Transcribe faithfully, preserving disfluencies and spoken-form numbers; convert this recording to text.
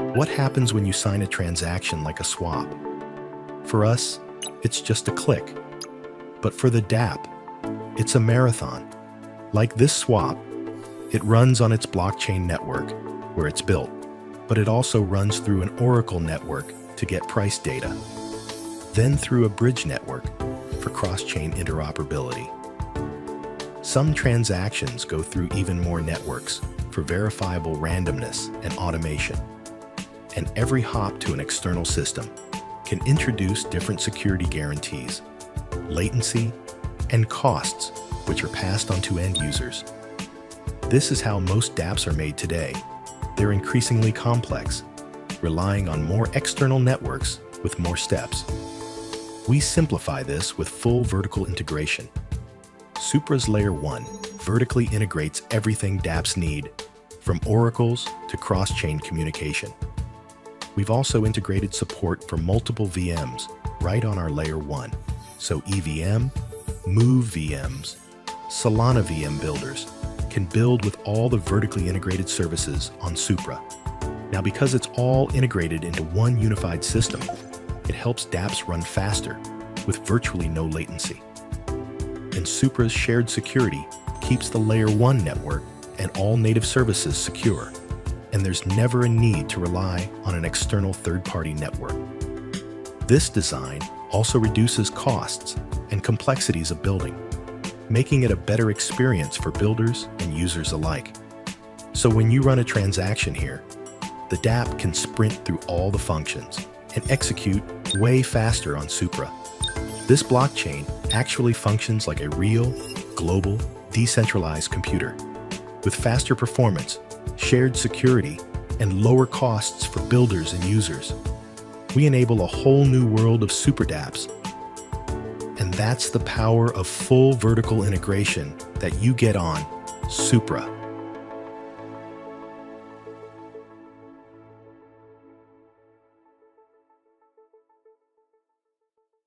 What happens when you sign a transaction like a swap? For us, it's just a click. But for the dApp, it's a marathon. Like this swap, it runs on its blockchain network, where it's built, but it also runs through an Oracle network to get price data, then through a bridge network for cross-chain interoperability. Some transactions go through even more networks for verifiable randomness and automation. And every hop to an external system can introduce different security guarantees, latency, and costs, which are passed on to end users. This is how most dApps are made today. They're increasingly complex, relying on more external networks with more steps. We simplify this with full vertical integration. Supra's Layer one vertically integrates everything dApps need, from oracles to cross-chain communication. We've also integrated support for multiple V Ms right on our Layer one, so E V M, MoveVMs, SolanaVM builders can build with all the vertically integrated services on Supra. Now, because it's all integrated into one unified system, it helps dApps run faster with virtually no latency. And Supra's shared security keeps the Layer one network and all native services secure, and there's never a need to rely on an external third-party network. This design also reduces costs and complexities of building, making it a better experience for builders and users alike. So when you run a transaction here, the dApp can sprint through all the functions and execute way faster on Supra. This blockchain actually functions like a real, global, decentralized computer, with faster performance, shared security, and lower costs for builders and users. We enable a whole new world of super dApps. And that's the power of full vertical integration that you get on Supra.